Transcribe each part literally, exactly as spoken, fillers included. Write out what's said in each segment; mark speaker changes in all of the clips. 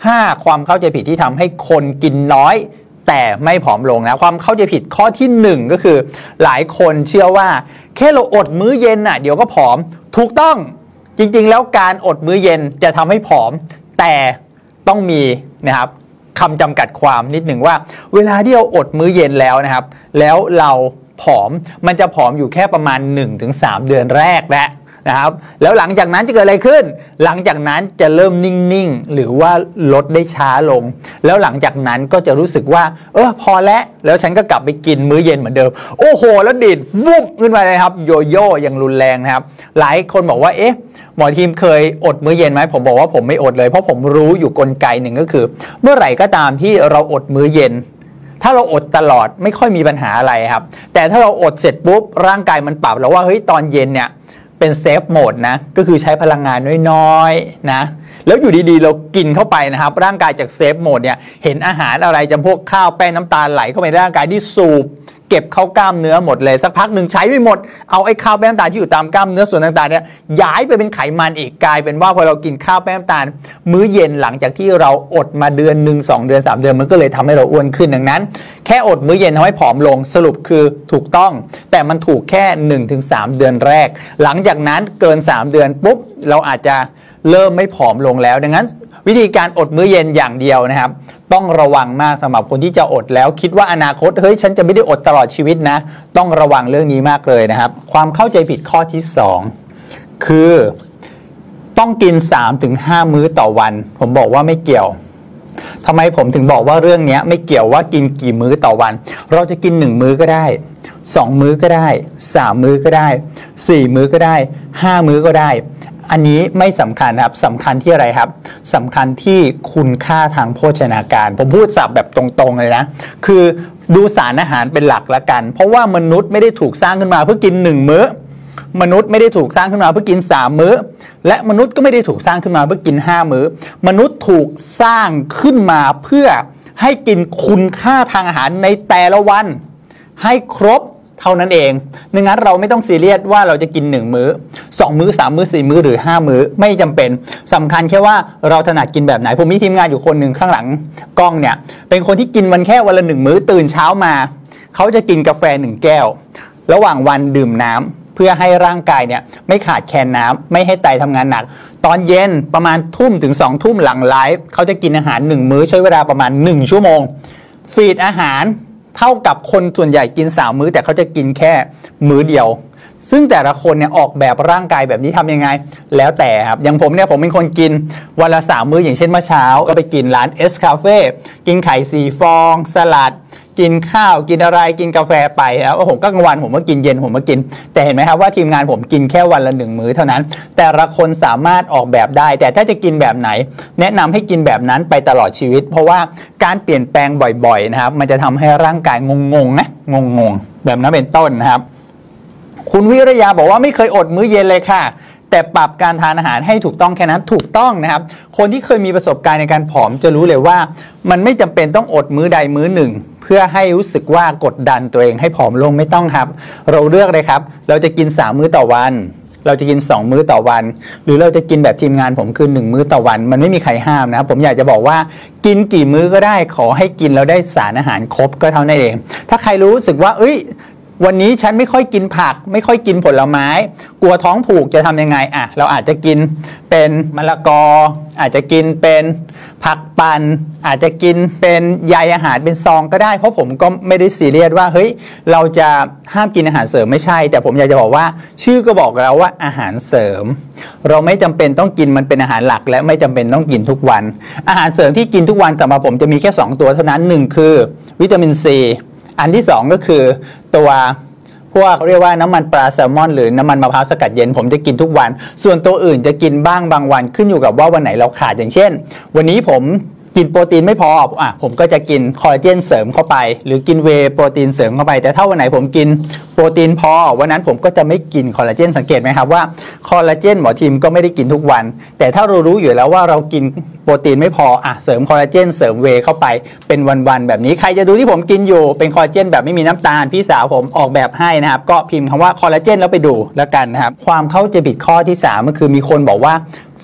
Speaker 1: ห้าความเข้าใจผิดที่ทำให้คนกินน้อยแต่ไม่ผอมลงนะความเข้าใจผิดข้อที่หนึ่งก็คือหลายคนเชื่อว่าแค่เราอดมื้อเย็นน่ะเดี๋ยวก็ผอมถูกต้องจริงๆแล้วการอดมื้อเย็นจะทำให้ผอมแต่ต้องมีนะครับคำจำกัดความนิดหนึ่งว่าเวลาที่เราอดมื้อเย็นแล้วนะครับแล้วเราผอมมันจะผอมอยู่แค่ประมาณ หนึ่งถึงสาม เดือนแรกแหละนะครับแล้วหลังจากนั้นจะเกิดอะไรขึ้นหลังจากนั้นจะเริ่มนิ่งๆหรือว่าลดได้ช้าลงแล้วหลังจากนั้นก็จะรู้สึกว่าเออพอแล้วแล้วฉันก็กลับไปกินมื้อเย็นเหมือนเดิมโอ้โหแล้วดีดวุบขึ้นมาเลยครับโยโย่อย่างรุนแรงนะครับหลายคนบอกว่าเอ๊ะหมอทีมเคยอดมื้อเย็นไหมผมบอกว่าผมไม่อดเลยเพราะผมรู้อยู่กลไกหนึ่งก็คือเมื่อไหร่ก็ตามที่เราอดมื้อเย็นถ้าเราอดตลอดไม่ค่อยมีปัญหาอะไรครับแต่ถ้าเราอดเสร็จปุ๊บร่างกายมันปรับแล้วว่าเฮ้ยตอนเย็นเนี่ยเป็นเซฟโหมดนะก็คือใช้พลังงานน้อยๆนะแล้วอยู่ดีๆเรากินเข้าไปนะครับร่างกายจากเซฟโหมดเนี่ยเห็นอาหารอะไรจำพวกข้าวแป้งน้ำตาลไหลเข้าไปในร่างกายที่สูบเก็บเข้ากล้ามเนื้อหมดเลยสักพักหนึ่งใช้ไม่หมดเอาไอ้ข้าวแป้งน้ำตาลที่อยู่ตามกล้ามเนื้อส่วนต่างๆเนี่ยย้ายไปเป็นไขมันอีกกลายเป็นว่าพอเรากินข้าวแป้งน้ำตาลมื้อเย็นหลังจากที่เราอดมาเดือนหนึ่งสองเดือนสามเดือนมันก็เลยทำให้เราอ้วนขึ้นดังนั้นแค่อดมื้อเย็นทำให้ผอมลงสรุปคือถูกต้องแต่มันถูกแค่ หนึ่งถึงสาม เดือนแรกหลังจากนั้นเกินสามเดือนปุ๊บเราอาจจะเริ่มไม่ผอมลงแล้วดังนั้นวิธีการอดมื้อเย็นอย่างเดียวนะครับต้องระวังมากสำหรับคนที่จะอดแล้วคิดว่าอนาคตเฮ้ยฉันจะไม่ได้อดตลอดชีวิตนะต้องระวังเรื่องนี้มากเลยนะครับความเข้าใจผิดข้อที่สองคือต้องกิน สามถึงห้า มื้อต่อวันผมบอกว่าไม่เกี่ยวทำไมผมถึงบอกว่าเรื่องนี้ไม่เกี่ยวว่ากินกี่มื้อต่อวันเราจะกินหนึ่งมื้อก็ได้สองมื้อก็ได้สามมื้อก็ได้สี่มื้อก็ได้ห้ามื้อก็ได้อันนี้ไม่สำคัญครับสำคัญที่อะไรครับสำคัญที่คุณค่าทางโภชนาการผมพูดศัพท์แบบตรงๆเลยนะคือดูสารอาหารเป็นหลักละกันเพราะว่ามนุษย์ไม่ได้ถูกสร้างขึ้นมาเพื่อกินหนึ่งมื้อมนุษย์ไม่ได้ถูกสร้างขึ้นมาเพื่อกินสามมื้อและมนุษย์ก็ไม่ได้ถูกสร้างขึ้นมาเพื่อกินห้ามื้อมนุษย์ถูกสร้างขึ้นมาเพื่อให้กินคุณค่าทางอาหารในแต่ละวันให้ครบเท่านั้นเองดังนั้นเราไม่ต้องซีเรียสว่าเราจะกินหนึ่งมื้อสองมื้อสามมื้อสี่มื้อหรือห้ามื้อไม่จำเป็นสำคัญแค่ว่าเราถนัดกินแบบไหนผมมีทีมงานอยู่คนหนึ่งข้างหลังกล้องเนี่ยเป็นคนที่กินวันแค่วันละหนึ่งมื้อตื่นเช้ามาเขาจะกินกาแฟหนึ่งแก้วระหว่างวันดื่มน้ำเพื่อให้ร่างกายเนี่ยไม่ขาดแคลนน้ำไม่ให้ไตทำงานหนักตอนเย็นประมาณทุ่มถึงสองทุ่มหลังไลฟ์เขาจะกินอาหารหนึ่งมื้อใช้เวลาประมาณหนึ่งชั่วโมงฟีดอาหารเท่ากับคนส่วนใหญ่กินสามมื้อแต่เขาจะกินแค่มื้อเดียวซึ่งแต่ละคนเนี่ยออกแบบร่างกายแบบนี้ทำยังไงแล้วแต่ครับอย่างผมเนี่ยผมเป็นคนกินวันละสามมื้ออย่างเช่นเมื่อเช้าก็ไปกินร้านเอสคาเฟ่กินไข่สี่ฟองสลัดกินข้าวกินอะไรกินกาแฟไปแล้วผมก็กลางวันผมก็กินเย็นผมก็กินแต่เห็นไหมครับว่าทีมงานผมกินแค่วันละหนึ่งมื้อเท่านั้นแต่ละคนสามารถออกแบบได้แต่ถ้าจะกินแบบไหนแนะนำให้กินแบบนั้นไปตลอดชีวิตเพราะว่าการเปลี่ยนแปลงบ่อยๆนะครับมันจะทำให้ร่างกายงงๆนะงงๆแบบนั้นเป็นต้นนะครับคุณวิริยาบอกว่าไม่เคยอดมื้อเย็นเลยค่ะแต่ปรับการทานอาหารให้ถูกต้องแค่นั้นถูกต้องนะครับคนที่เคยมีประสบการณ์ในการผอมจะรู้เลยว่ามันไม่จำเป็นต้องอดมื้อใดมื้อหนึ่งเพื่อให้รู้สึกว่ากดดันตัวเองให้ผอมลงไม่ต้องครับเราเลือกเลยครับเราจะกินสามมื้อต่อวันเราจะกินสองมื้อต่อวันหรือเราจะกินแบบทีมงานผมคือหนึ่งมื้อต่อวันมันไม่มีใครห้ามนะครับผมอยากจะบอกว่ากินกี่มื้อก็ได้ขอให้กินแล้วได้สารอาหารครบก็เท่านั้นเองถ้าใครรู้สึกว่าเอ้ยวันนี้ฉันไม่ค่อยกินผักไม่ค่อยกินผลไม้กลัวท้องผูกจะทำยังไงอ่ะเราอาจจะกินเป็นมะละกออาจจะกินเป็นผักปั่นอาจจะกินเป็นใยอาหารเป็นซองก็ได้เพราะผมก็ไม่ได้ซีเรียสว่าเฮ้ยเราจะห้ามกินอาหารเสริมไม่ใช่แต่ผมอยากจะบอกว่าชื่อก็บอกแล้วว่าอาหารเสริมเราไม่จำเป็นต้องกินมันเป็นอาหารหลักและไม่จำเป็นต้องกินทุกวันอาหารเสริมที่กินทุกวันสำหรับผมจะมีแค่สองตัวเท่านั้นหนึ่งคือวิตามินซีอันที่สองก็คือตัวพวกเขาเรียกว่าน้ำมันปลาแซลมอนหรือน้ำมันมะพร้าวสกัดเย็นผมจะกินทุกวันส่วนตัวอื่นจะกินบ้างบางวันขึ้นอยู่กับว่าวันไหนเราขาดอย่างเช่นวันนี้ผมกินโปรตีนไม่พออ่ะผมก็จะกินคอลลาเจนเสริมเข้าไปหรือกินเวย์โปรตีนเสริมเข้าไปแต่ถ้าวันไหนผมกินโปรตีนพอวันนั้นผมก็จะไม่กินคอลลาเจนสังเกตไหมครับว่าคอลลาเจนหมอทีมก็ไม่ได้กินทุกวันแต่ถ้าเรารู้อยู่แล้วว่าเรากินโปรตีนไม่พออ่ะเสริมคอลลาเจนเสริมเวย์เข้าไปเป็นวันๆแบบนี้ใครจะดูที่ผมกินอยู่เป็นคอลลาเจนแบบไม่มีน้ำตาลพี่สาวผมออกแบบให้นะครับก็พิมพ์คำว่าคอลลาเจนแล้วไปดูแล้วกันนะครับความเข้าใจผิดข้อที่สามก็คือมีคนบอกว่า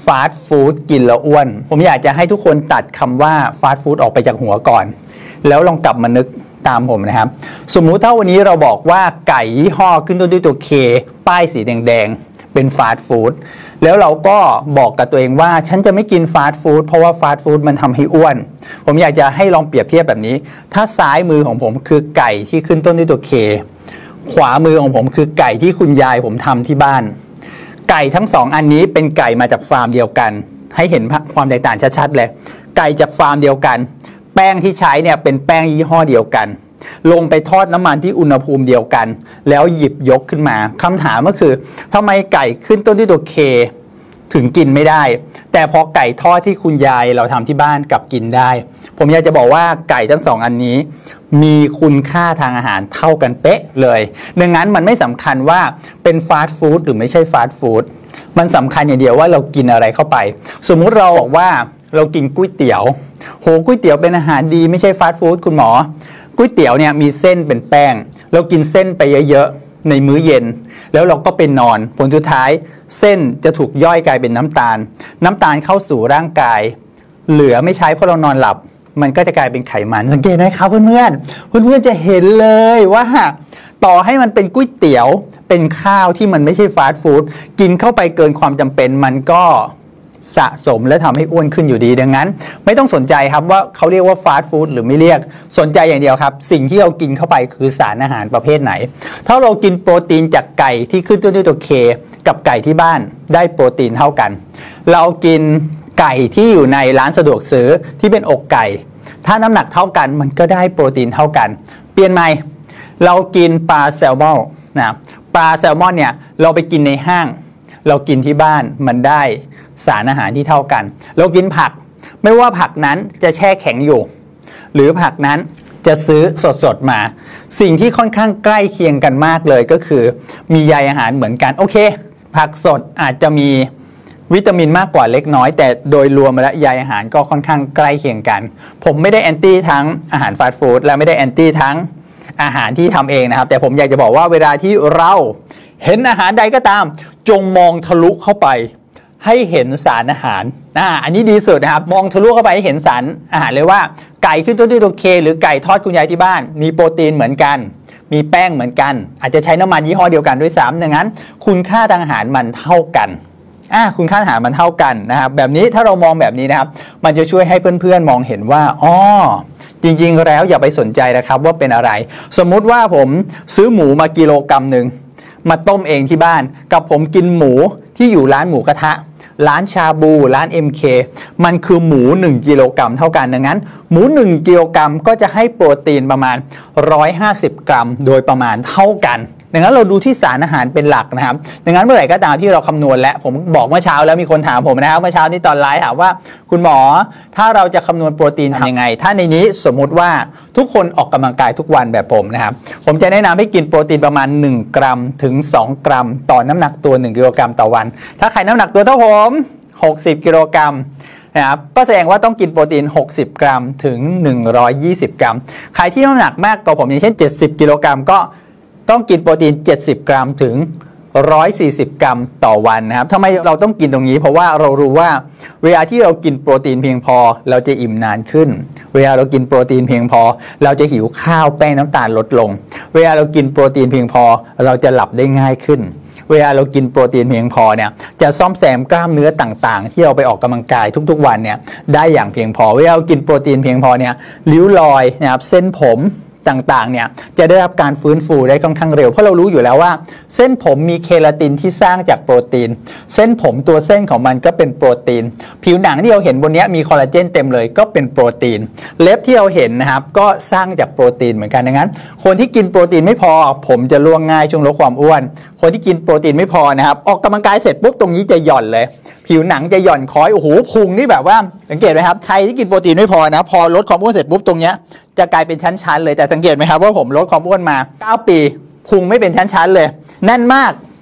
Speaker 1: ฟาสต์ฟู้ดกินแล้วอ้วนผมอยากจะให้ทุกคนตัดคำว่าฟาสต์ฟู้ดออกไปจากหัวก่อนแล้วลองกลับมานึกตามผมนะครับสมมุติถ้าวันนี้เราบอกว่าไก่ยี่ห้อขึ้นต้นด้วยตัว K ป้ายสีแดงๆเป็นฟาสต์ฟู้ดแล้วเราก็บอกกับตัวเองว่าฉันจะไม่กินฟาสต์ฟู้ดเพราะว่าฟาสต์ฟู้ดมันทำให้อ้วนผมอยากจะให้ลองเปรียบเทียบแบบนี้ถ้าซ้ายมือของผมคือไก่ที่ขึ้นต้นด้วยตัว K ขวามือของผมคือไก่ที่คุณยายผมทำที่บ้านไก่ทั้งสองอันนี้เป็นไก่มาจากฟาร์มเดียวกันให้เห็นความแตกต่างชัดๆเลยไก่จากฟาร์มเดียวกันแป้งที่ใช้เนี่ยเป็นแป้งยี่ห้อเดียวกันลงไปทอดน้ำมันที่อุณหภูมิเดียวกันแล้วหยิบยกขึ้นมาคำถามก็คือทำไมไก่ขึ้นต้นที่ตัว K ถึงกินไม่ได้แต่พอไก่ทอดที่คุณยายเราทำที่บ้านกลับกินได้ผมอยากจะบอกว่าไก่ทั้งสองอันนี้มีคุณค่าทางอาหารเท่ากันเป๊ะเลยดังนั้นมันไม่สำคัญว่าเป็นฟาสต์ฟู้ดหรือไม่ใช่ฟาสต์ฟู้ดมันสำคัญอย่างเดียวว่าเรากินอะไรเข้าไปสมมุติเราบอกว่าเรากินก๋วยเตี๋ยวโหก๋วยเตี๋ยวเป็นอาหารดีไม่ใช่ฟาสต์ฟู้ดคุณหมอก๋วยเตี๋ยวเนี่ยมีเส้นเป็นแป้งเรากินเส้นไปเยอะๆในมื้อเย็นแล้วเราก็ไปนอนผลสุดท้ายเส้นจะถูกย่อยกลายเป็นน้ำตาลน้ำตาลเข้าสู่ร่างกายเหลือไม่ใช้เพราะเรานอนหลับมันก็จะกลายเป็นไขมันสังเกตไหมครับเพื่อนๆเพื่อนๆจะเห็นเลยว่าต่อให้มันเป็นก๋วยเตี๋ยวเป็นข้าวที่มันไม่ใช่ฟาสต์ฟู้ดกินเข้าไปเกินความจำเป็นมันก็สะสมและทำให้อ้วนขึ้นอยู่ดีดังนั้นไม่ต้องสนใจครับว่าเขาเรียกว่าฟาสต์ฟู้ดหรือไม่เรียกสนใจอย่างเดียวครับสิ่งที่เรากินเข้าไปคือสารอาหารประเภทไหนถ้าเรากินโปรตีนจากไก่ที่ขึ้นต้นด้วยตัว K กับไก่ที่บ้านได้โปรตีนเท่ากันเรากินไก่ที่อยู่ในร้านสะดวกซื้อที่เป็นอกไก่ถ้าน้ำหนักเท่ากันมันก็ได้โปรตีนเท่ากันเปลี่ยนใหม่เรากินปลาแซลมอนนะปลาแซลมอนเนี่ยเราไปกินในห้างเรากินที่บ้านมันได้สารอาหารที่เท่ากันเรากินผักไม่ว่าผักนั้นจะแช่แข็งอยู่หรือผักนั้นจะซื้อสดๆมาสิ่งที่ค่อนข้างใกล้เคียงกันมากเลยก็คือมีใยอาหารเหมือนกันโอเคผักสดอาจจะมีวิตามินมากกว่าเล็กน้อยแต่โดยรวมแล้วใยอาหารก็ค่อนข้างใกล้เคียงกันผมไม่ได้แอนตี้ทั้งอาหารฟาสต์ฟู้ดและไม่ได้แอนตี้ทั้งอาหารที่ทำเองนะครับแต่ผมอยากจะบอกว่าเวลาที่เราเห็นอาหารใดก็ตามจงมองทะลุเข้าไปให้เห็นสารอาหารนะอันนี้ดีสุดนะครับมองทะลุเข้าไปให้เห็นสารอาหารเลยว่าไก่ขึ้นต้นด้วยตัว K หรือไก่ทอดคุณยายที่บ้านมีโปรตีนเหมือนกันมีแป้งเหมือนกันอาจจะใช้น้ำมันยี่ห้อเดียวกันด้วยซ้ำดังนั้นคุณค่าทางอาหารมันเท่ากันอ่ะคุณค่าอาหารมันเท่ากันนะครับแบบนี้ถ้าเรามองแบบนี้นะครับมันจะช่วยให้เพื่อนๆมองเห็นว่าอ๋อจริงๆแล้วอย่าไปสนใจนะครับว่าเป็นอะไรสมมุติว่าผมซื้อหมูมากิโลกรัมหนึ่งมาต้มเองที่บ้านกับผมกินหมูที่อยู่ร้านหมูกระทะร้านชาบูร้าน เอ็ม เค มันคือหมูหนึ่งกิโลกรัมเท่ากันดังนั้นหมูหนึ่งกิโลกรัมก็จะให้โปรตีนประมาณหนึ่งร้อยห้าสิบกรัมโดยประมาณเท่ากันดังนั้นเราดูที่สารอาหารเป็นหลักนะครับดังนั้นเมื่อไหร่ก็ตามที่เราคำนวณและผมบอกเมื่อเช้าแล้วมีคนถามผมนะครับเมื่อเช้านี้ตอนไลฟ์ถามว่าคุณหมอถ้าเราจะคำนวณโปรตีนทำยังไงถ้าในนี้สมมุติว่าทุกคนออกกำลังกายทุกวันแบบผมนะครับผมจะแนะนำให้กินโปรตีนประมาณหนึ่งกรัมถึงสองกรัมต่อน้ำหนักตัวหนึ่งกิโลกรัมต่อวันถ้าใครน้ำหนักตัวเท่าผมหกสิบกิโลกรัมนะครับก็แสดงว่าต้องกินโปรตีนหกสิบกรัมถึงหนึ่งร้อยยี่สิบกรัมใครที่น้ำหนักมากกว่าผมอย่างเช่นเจ็ดสิบกิโลกรัมก็ต้องกินโปรตีนเจ็ดสิบกรัมถึงหนึ่งร้อยสี่สิบกรัมต่อวันนะครับทำไมเราต้องกินตรงนี้เพราะว่าเรารู้ว่าเวลาที่เรากินโปรตีนเพียงพอเราจะอิ่มนานขึ้นเวลาเรากินโปรตีนเพียงพอเราจะหิวข้าวแป้งน้ำตาลลดลงเวลาเรากินโปรตีนเพียงพอเราจะหลับได้ง่ายขึ้นเวลาเรากินโปรตีนเพียงพอเนี่ยจะซ่อมแซมกล้ามเนื้อต่างๆที่เราไปออกกำลังกายทุกๆวันเนี่ยได้อย่างเพียงพอเวลาเรากินโปรตีนเพียงพอเนี่ยริ้วรอยนะครับเส้นผมต่างๆเนี่ยจะได้รับการฟื้นฟูได้ค่อนข้างเร็วเพราะเรารู้อยู่แล้วว่าเส้นผมมีเคราตินที่สร้างจากโปรตีนเส้นผมตัวเส้นของมันก็เป็นโปรตีนผิวหนังที่เราเห็นบนนี้มีคอลลาเจนเต็มเลยก็เป็นโปรตีนเล็บที่เราเห็นนะครับก็สร้างจากโปรตีนเหมือนกันดังนั้นคนที่กินโปรตีนไม่พอผมจะล่วงง่ายช่วงลดความอ้วนคนที่กินโปรตีนไม่พอนะครับออกกำลังกายเสร็จปุ๊บตรงนี้จะหย่อนเลยผิวหนังจะหย่อนคอยโอ้โหพุงนี่แบบว่าสังเกตไหมครับใครที่กินโปรตีนไม่พอนะพอลดความอ้วนเสร็จปุ๊บตรงเนี้ยจะกลายเป็นชั้นๆเลยแต่สังเกตไหมครับว่าผมลดความอ้วนมาเก้าปีพุงไม่เป็นชั้นๆเลยแน่นมากนะครับ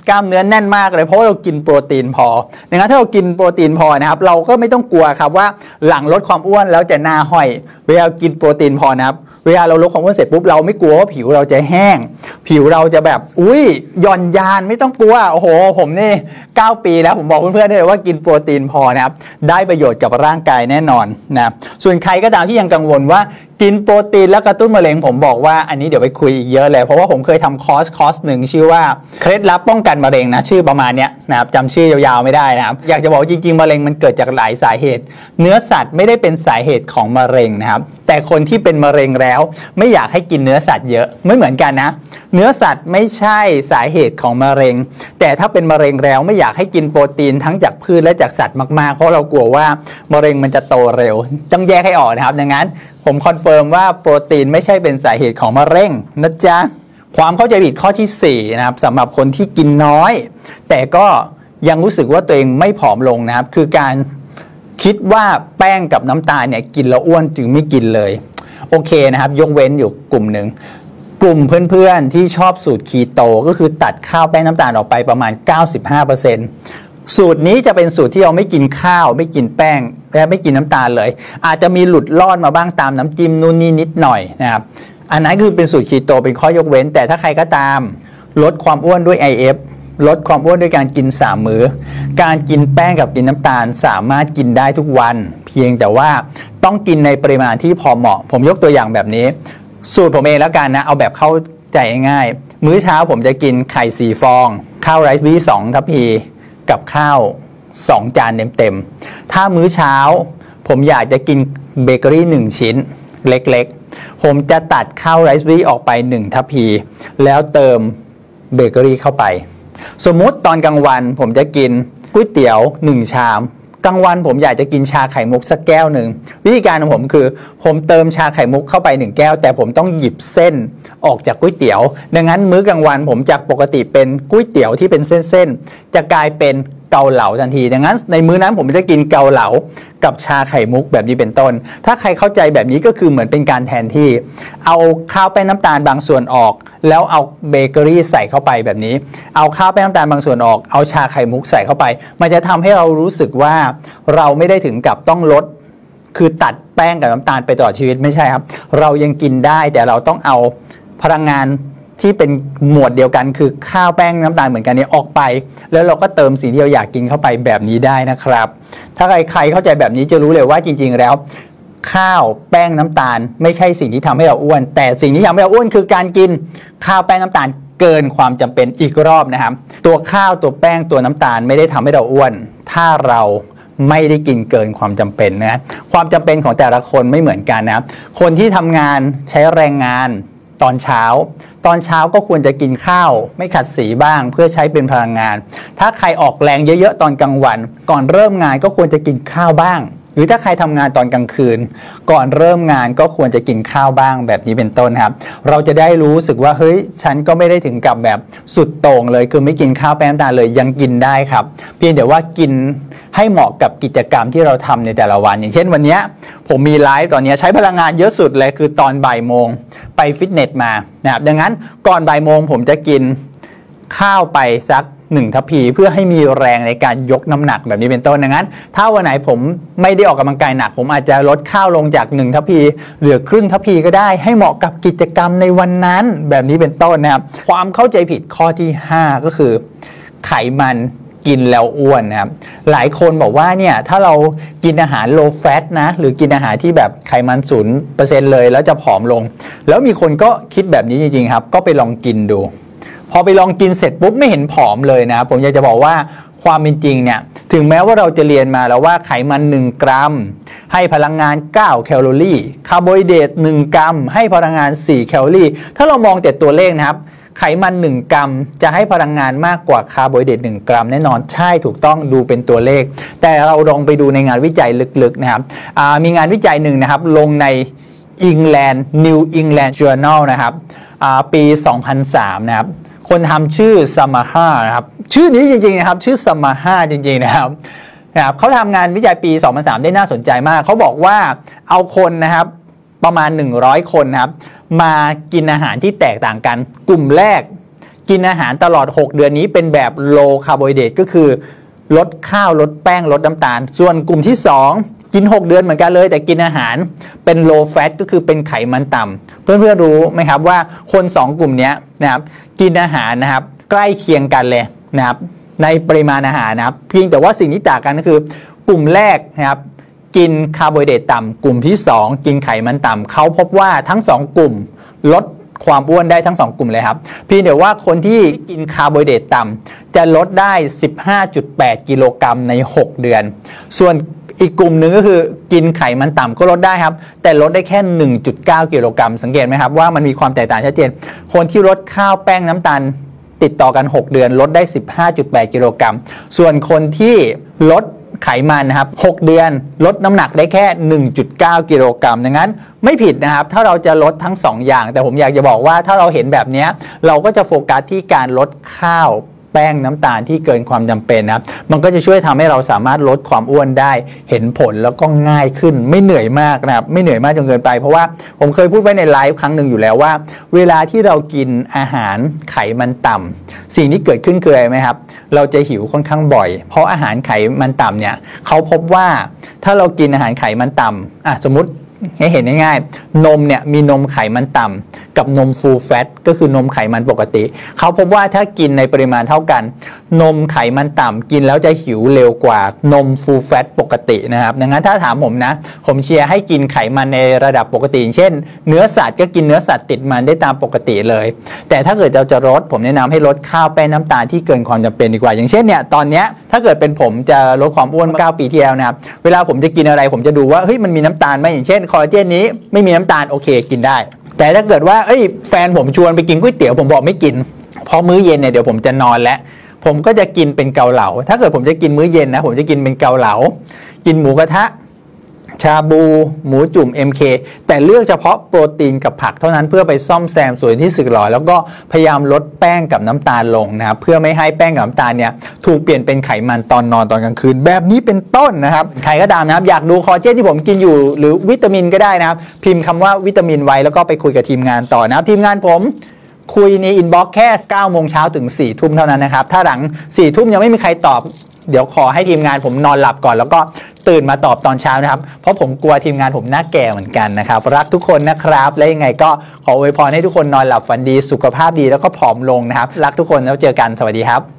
Speaker 1: กล้ามเนื้อแน่นมากเลยเพราะว่าเรากินโปรตีนพอดังนั้นถ้าเรากินโปรตีนพอนะครับเราก็ไม่ต้องกลัวครับว่าหลังลดความอ้วนแล้วจะหน้าห้อยเวลากินโปรตีนพอนะครับเวลาเราลดความอ้วนเสร็จปุ๊บเราไม่กลัวว่าผิวเราจะแห้งผิวเราจะแบบอุ้ยหย่อนยานไม่ต้องกลัวโอ้โหผมนี่เก้าปีแล้วผมบอกเพื่อนๆได้เลยว่ากินโปรตีนพอนะครับได้ประโยชน์กับร่างกายแน่นอนนะส่วนใครก็ตามที่ยังกังวลว่ากินโปรตีนแล้วกระตุ้นมะเร็งผมบอกว่าอันนี้เดี๋ยวไปคุยอีกเยอะเลยเพราะว่าผมเคยทำคอร์สคอร์สหนึ่งชื่อว่าเคล็ดลับป้องกันมะเร็งนะชื่อประมาณเนี้ยนะครับจำชื่อยาวๆไม่ได้นะครับอยากจะบอกจริงๆมะเร็งมันเกิดจากหลายสาเหตุเนื้อสัตว์ไม่ได้เป็นสาเหตุของมะเร็งนะครับแต่คนที่เป็นมะเร็งแล้วไม่อยากให้กินเนื้อสัตว์เยอะไม่เหมือนกันนะเนื้อสัตว์ไม่ใช่สาเหตุของมะเร็งแต่ถ้าเป็นมะเร็งแล้วไม่อยากให้กินโปรตีนทั้งจากพืชและจากสัตว์มากๆเพราะเรากลัวว่ามะเร็งมันจะโตเร็วต้องแยกให้ออกนะครับดังนั้นผมคอนเฟิร์มว่าโปรตีนไม่ใช่เป็นสาเหตุของมะเร็งนะจ๊ะความเข้าใจผิดข้อที่สี่นะครับสำหรับคนที่กินน้อยแต่ก็ยังรู้สึกว่าตัวเองไม่ผอมลงนะครับคือการคิดว่าแป้งกับน้ำตาลเนี่ยกินแล้วอ้วนจึงไม่กินเลยโอเคนะครับยกเว้นอยู่กลุ่มหนึ่งกลุ่มเพื่อนๆที่ชอบสูตรคีโตก็คือตัดข้าวแป้งน้ำตาลออกไปประมาณ เก้าสิบห้าเปอร์เซ็นต์ สูตรนี้จะเป็นสูตรที่เราไม่กินข้าวไม่กินแป้งและไม่กินน้ำตาลเลยอาจจะมีหลุดลอดมาบ้างตามน้ำจิ้มนู่นนี่นิดหน่อยนะครับอันนั้นคือเป็นสูตรคีโตเป็นข้อยกเว้นแต่ถ้าใครก็ตามลดความอ้วนด้วย ไอ เอฟ ลดความอ้วนด้วยการกินสามมื้อการกินแป้งกับกินน้ำตาลสามารถกินได้ทุกวันเพียงแต่ว่าต้องกินในปริมาณที่พอเหมาะผมยกตัวอย่างแบบนี้สูตรผมเองแล้วกันนะเอาแบบเข้าใจง่ายมื้อเช้าผมจะกินไข่สี่ฟองข้าวไรซ์เบอร์รี่สองทัพพีกับข้าวสองจานเต็มๆถ้ามื้อเช้าผมอยากจะกินเบเกอรี่หนึ่งชิ้นเล็กๆผมจะตัดข้าวไรซ์เบอร์รี่ออกไปหนึ่งทัพพีแล้วเติมเบเกอรี่เข้าไปสมมุติตอนกลางวันผมจะกินก๋วยเตี๋ยวหนึ่งชามกลางวันผมอยากจะกินชาไข่มุกสักแก้วหนึ่งวิธีการของผมคือผมเติมชาไข่มุกเข้าไปหนึ่งแก้วแต่ผมต้องหยิบเส้นออกจากก๋วยเตี๋ยวดังนั้นมื้อกลางวันผมจากปกติเป็นก๋วยเตี๋ยวที่เป็นเส้นๆจะกลายเป็นเกาเหลาทันทีดังนั้นในมื้อนั้นผมจะกินเกาเหลากับชาไข่มุกแบบนี้เป็นต้นถ้าใครเข้าใจแบบนี้ก็คือเหมือนเป็นการแทนที่เอาข้าวแป้งน้ำตาลบางส่วนออกแล้วเอาเบเกอรี่ใส่เข้าไปแบบนี้เอาข้าวแป้งน้ำตาลบางส่วนออกเอาชาไข่มุกใส่เข้าไปมันจะทำให้เรารู้สึกว่าเราไม่ได้ถึงกับต้องลดคือตัดแป้งกับน้ำตาลไปตลอดชีวิตไม่ใช่ครับเรายังกินได้แต่เราต้องเอาพลังงานที่เป็นหมวดเดียวกันคือข้าวแป้งน้ำตาลเหมือนกันนี้ออกไปแล้วเราก็เติมสิ่งที่เราอยากกินเข้าไปแบบนี้ได้นะครับถ้าใครใครเข้าใจแบบนี้จะรู้เลยว่าจริงๆแล้วข้าวแป้งน้ำตาลไม่ใช่สิ่งที่ทำให้เราอ้วนแต่สิ่งที่ทำให้เราอ้วนคือการกินข้าวแป้งน้ำตาลเกินความจำเป็นอีกรอบนะครับตัวข้าวตัวแป้งตัวน้ำตาลไม่ได้ทำให้เราอ้วนถ้าเราไม่ได้กินเกินความจำเป็นนะความจำเป็นของแต่ละคนไม่เหมือนกันนะครับคนที่ทำงานใช้แรงงานตอนเช้าตอนเช้าก็ควรจะกินข้าวไม่ขัดสีบ้างเพื่อใช้เป็นพลังงานถ้าใครออกแรงเยอะๆตอนกลางวันก่อนเริ่มงานก็ควรจะกินข้าวบ้างหรือถ้าใครทำงานตอนกลางคืนก่อนเริ่มงานก็ควรจะกินข้าวบ้างแบบนี้เป็นต้นครับเราจะได้รู้สึกว่าเฮ้ยฉันก็ไม่ได้ถึงกับแบบสุดโต่งเลยคือไม่กินข้าวแป้งน้ำตาลเลยยังกินได้ครับเพียงแต่ว่ากินให้เหมาะกับกิจกรรมที่เราทำในแต่ละวันอย่างเช่นวันนี้ผมมีไลฟ์ตอนนี้ใช้พลังงานเยอะสุดเลยคือตอนบ่ายโมงไปฟิตเนสมานะครับดังนั้นก่อนบ่ายโมงผมจะกินข้าวไปสักหนึ่งทัพพีเพื่อให้มีแรงในการยกน้ำหนักแบบนี้เป็นต้นดังนั้นถ้าวันไหนผมไม่ได้ออกกำลังกายหนักผมอาจจะลดข้าวลงจากหนึ่งทัพพีเหลือครึ่งทัพพีก็ได้ให้เหมาะกับกิจกรรมในวันนั้นแบบนี้เป็นต้นนะครับความเข้าใจผิดข้อที่ห้าก็คือไขมันกินแล้วอ้วนนะครับหลายคนบอกว่าเนี่ยถ้าเรากินอาหาร low fat นะหรือกินอาหารที่แบบไขมัน ศูนย์เปอร์เซ็นต์ เลยแล้วจะผอมลงแล้วมีคนก็คิดแบบนี้จริงๆครับก็ไปลองกินดูพอไปลองกินเสร็จปุ๊บไม่เห็นผอมเลยนะผมอยากจะบอกว่าความเป็นจริงเนี่ยถึงแม้ว่าเราจะเรียนมาแล้วว่าไขมันหนึ่งกรัมให้พลังงานเก้าแคลอรี่คาร์โบไฮเดรตหนึ่งกรัมให้พลังงานสี่แคลอรี่ถ้าเรามองแต่ตัวเลขนะครับไขมันหนึ่งกรัมจะให้พลังงานมากกว่าคาร์โบไฮเดรตหนึ่งกรัมแน่นอนใช่ถูกต้องดูเป็นตัวเลขแต่เราลองไปดูในงานวิจัยลึกๆนะครับมีงานวิจัยหนึ่งนะครับลงใน England New England Journal นะครับปี สองพันสาม นะครับคนทำชื่อซามาฮานะครับชื่อนี้จริงๆนะครับชื่อซามาฮาจริงๆนะครับนะครับเขาทำงานวิจัยปี สองพันสาม ได้น่าสนใจมากเขาบอกว่าเอาคนนะครับประมาณหนึ่งร้อยคนนะครับมากินอาหารที่แตกต่างกันกลุ่มแรกกินอาหารตลอดหกเดือนนี้เป็นแบบ low carbohydrate ก็คือลดข้าวลดแป้งลดน้ำตาลส่วนกลุ่มที่สองกินหกเดือนเหมือนกันเลยแต่กินอาหารเป็น low fat ก็คือเป็นไขมันต่ำเพื่อนๆรู้ไหมครับว่าคนสองกลุ่มนี้นะครับกินอาหารนะครับใกล้เคียงกันเลยนะครับในปริมาณอาหารนะครับเพียงแต่ว่าสิ่งที่ต่างกันก็คือกลุ่มแรกนะครับกินคาร์โบไฮเดรตต่ำกลุ่มที่สองกินไขมันต่ำเขาพบว่าทั้งสองกลุ่มลดความอ้วนได้ทั้งสองกลุ่มเลยครับเพียงแต่ว่าคนที่กินคาร์โบไฮเดรตต่ำจะลดได้ สิบห้าจุดแปด กิโลกรัมในหกเดือนส่วนอีกกลุ่มหนึ่งก็คือกินไขมันต่ำก็ลดได้ครับแต่ลดได้แค่ หนึ่งจุดเก้า กิโลกรัมสังเกตไหมครับว่ามันมีความแตกต่างชัดเจนคนที่ลดข้าวแป้งน้ำตาลติดต่อกันหกเดือนลดได้ สิบห้าจุดแปด กิโลกรัมส่วนคนที่ลดไขมันนะครับหกเดือนลดน้ำหนักได้แค่ หนึ่งจุดเก้า กิโลกรัมดังนั้นไม่ผิดนะครับถ้าเราจะลดทั้งสองอย่างแต่ผมอยากจะบอกว่าถ้าเราเห็นแบบนี้เราก็จะโฟกัสที่การลดข้าวแป้งน้ำตาลที่เกินความจำเป็นนะครับมันก็จะช่วยทำให้เราสามารถลดความอ้วนได้เห็นผลแล้วก็ง่ายขึ้นไม่เหนื่อยมากนะครับไม่เหนื่อยมากจนเกินไปเพราะว่าผมเคยพูดไว้ในไลฟ์ครั้งหนึ่งอยู่แล้วว่าเวลาที่เรากินอาหารไขมันต่ำสิ่งที่เกิดขึ้นคืออะไรไหมครับเราจะหิวค่อนข้างบ่อยเพราะอาหารไขมันต่ำเนี่ยเขาพบว่าถ้าเรากินอาหารไขมันต่ำอ่ะสมมติให้เห็นง่ายๆนมเนี่ยมีนมไขมันต่ำกับนมฟูลแฟตก็คือนมไขมันปกติเขาพบว่าถ้ากินในปริมาณเท่ากันนมไขมันต่ำกินแล้วจะหิวเร็วกว่านมฟูลแฟตปกตินะครับดังนั้นถ้าถามผมนะผมเชียร์ให้กินไขมันในระดับปกติเช่นเนื้อสัตว์ก็กินเนื้อสัตว์ติดมันได้ตามปกติเลยแต่ถ้าเกิดเราจะลดผมแนะนำให้ลดข้าวแป้งน้ำตาลที่เกินความจำเป็นดีกว่าอย่างเช่นเนี่ยตอนเนี้ยถ้าเกิดเป็นผมจะลดความอ้วนเก้าปีที่แล้วนะครับเวลาผมจะกินอะไรผมจะดูว่าเฮ้ยมันมีน้ำตาลไหมอย่างเช่นคอลลาเจนนี้ไม่มีน้ำตาลโอเคกินได้แต่ถ้าเกิดว่าเอ้ยแฟนผมชวนไปกินก๋วยเตี๋ยวผมบอกไม่กินเพราะมื้อเย็นเนี่ยเดี๋ยวผมจะนอนแล้วผมก็จะกินเป็นเกาเหลาถ้าเกิดผมจะกินมื้อเย็นนะผมจะกินเป็นเกาเหลากินหมูกระทะชาบูหมูจุ่ม เอ็ม เค แต่เลือกเฉพาะโปรตีนกับผักเท่านั้นเพื่อไปซ่อมแซมส่วนที่สึกหรอแล้วก็พยายามลดแป้งกับน้ำตาลลงนะครับเพื่อไม่ให้แป้งกับน้ำตาลเนี่ยถูกเปลี่ยนเป็นไขมันตอนนอนตอนกลางคืนแบบนี้เป็นต้นนะครับใครก็ตามนะครับอยากดูคอลลาเจนที่ผมกินอยู่หรือวิตามินก็ได้นะครับพิมพ์คำว่าวิตามินไว้แล้วก็ไปคุยกับทีมงานต่อนะครับทีมงานผมคุยในอินบ็อกซ์แค่เก้าโมงเช้าถึงสี่ทุ่มเท่านั้นนะครับถ้าหลังสี่ทุ่มยังไม่มีใครตอบเดี๋ยวขอให้ทีมงานผมนอนหลับก่อนแล้วก็ตื่นมาตอบตอนเช้านะครับเพราะผมกลัวทีมงานผมหน้าแก่เหมือนกันนะครับรักทุกคนนะครับและยังไงก็ขออวยพรให้ทุกคนนอนหลับฝันดีสุขภาพดีแล้วก็ผอมลงนะครับรักทุกคนแล้วเจอกันสวัสดีครับ